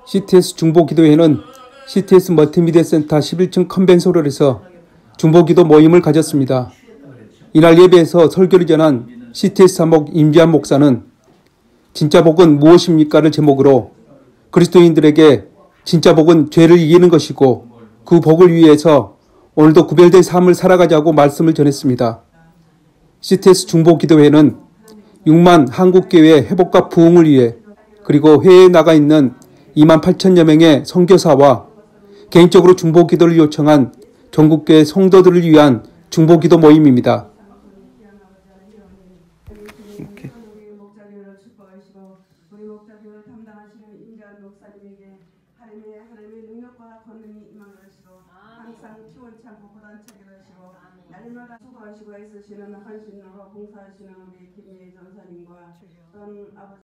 CTS 중보기도회는 CTS 멀티미디어 센터 11층 컨벤션홀에서 중보기도 모임을 가졌습니다. 이날 예배에서 설교를 전한 CTS 사목 임지한 목사는 진짜 복은 무엇입니까를 제목으로 그리스도인들에게 진짜 복은 죄를 이기는 것이고 그 복을 위해서 오늘도 구별된 삶을 살아가자고 말씀을 전했습니다. CTS 중보기도회는 6만 한국교회 회복과 부흥을 위해 그리고 해외에 나가 있는 2만 8천여 명의 선교사와 개인적으로 중보기도를 요청한 전국교회 성도들을 위한 중보기도 모임입니다. 우리 목자교를 담당하시는 임재한 목사님에게 하나님의 능력과 권능이 임한 것이고 항상 피곤치 않고 고단차게 하시고 날마다 수고하시고 애쓰시는 헌신으로 봉사하시는 우리 김예희 전사님과 전 아버지